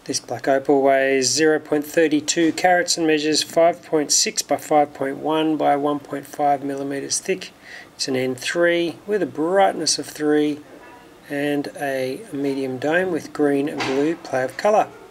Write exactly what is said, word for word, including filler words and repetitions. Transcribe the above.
This black opal weighs zero point three two carats and measures five point six by five point one by one point five millimeters thick. It's an N three with a brightness of three and a medium dome with green and blue play of colour.